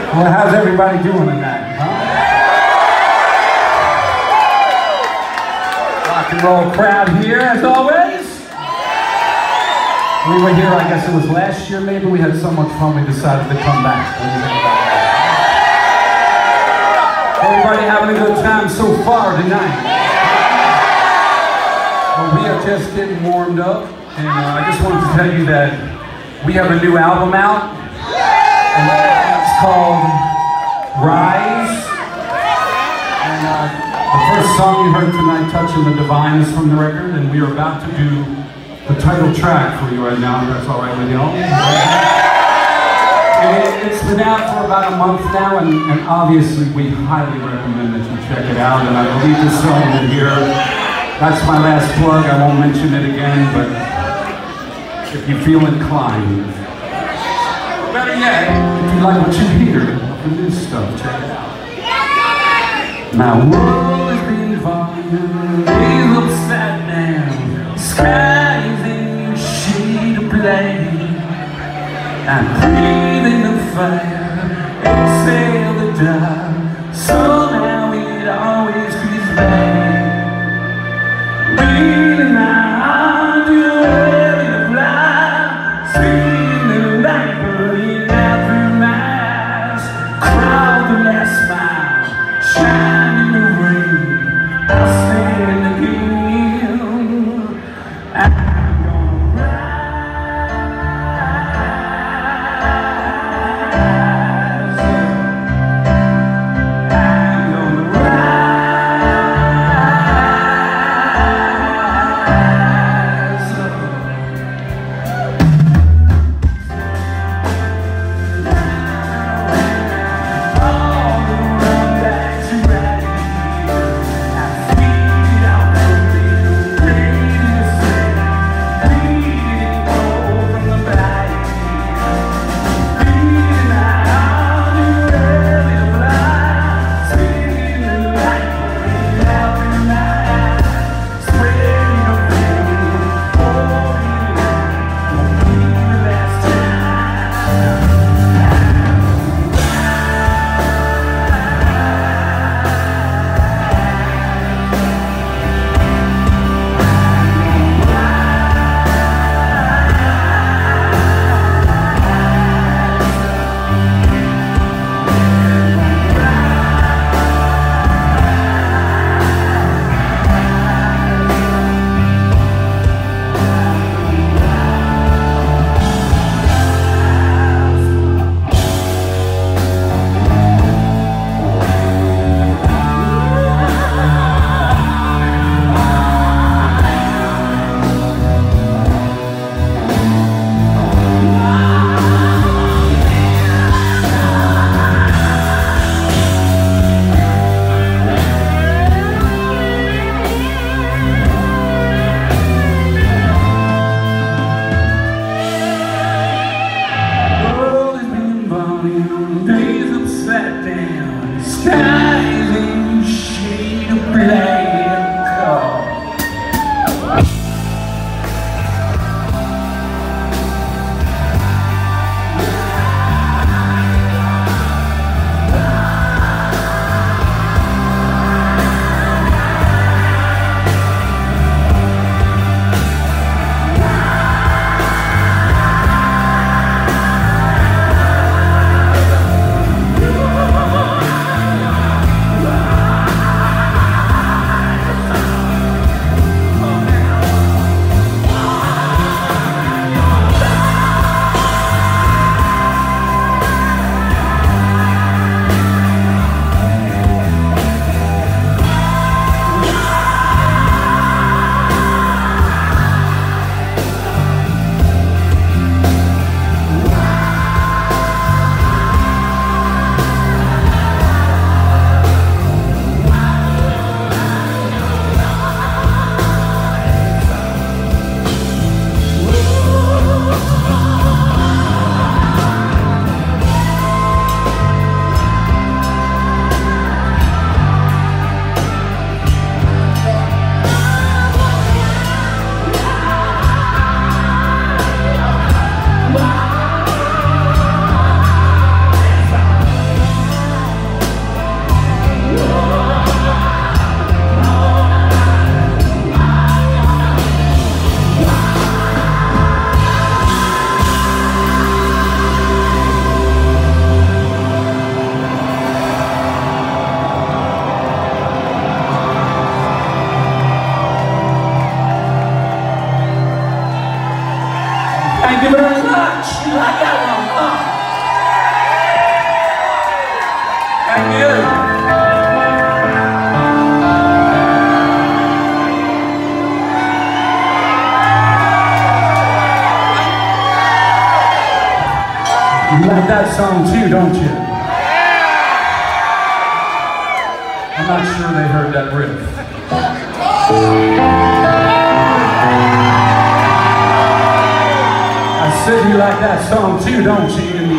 Well, how's everybody doing tonight, huh? Rock and roll crowd here, as always. We were here, I guess it was last year maybe. We had so much fun we decided to come back. What do you think about that? Everybody having a good time so far tonight? Well, we are just getting warmed up, and I just wanted to tell you that we have a new album out, and it's called Rise. And the first song you heard tonight, Touching the Divine, is from the record, and we are about to do the title track for you right now, if that's all right with y'all. It's been out for about a month now, and obviously we highly recommend that you check it out, and I believe this song in here. That's my last plug. I won't mention it again, but if you feel inclined, better yet, if you like what you hear of the new stuff, check it out. My world has been falling, days upside down, sky is in a shade of blame. I'm breathing the fire, exhale the dark, somehow it always feels bad. Breathing my heart to where it flies, seeing the light burning out through my eyes. Crowd the last smile, shine in the rain, I'll stand again. I'm gonna rise up. I'm gonna rise up. All the run back to right here. I feed out the rain to say, bleeding cold from the body. Bleeding out to where it flies, seeing the light burning out in my eyes, sweating a pain, holding on, won't be the last time. World has been burning, days upside down, skies in a shade of black. You like that song too, don't you? I'm not sure they heard that riff. I said you like that song too, don't you? And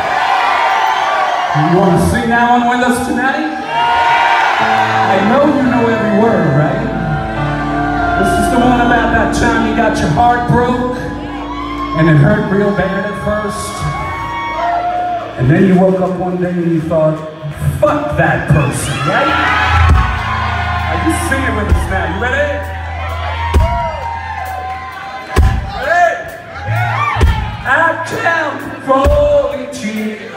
you want to sing that one with us tonight? I know you know every word, right? This is the one about that time you got your heart broke and it hurt real bad at first. And then you woke up one day and you thought, fuck that person, right? Are you singing with us now? You ready? Ready? I count 40 tears.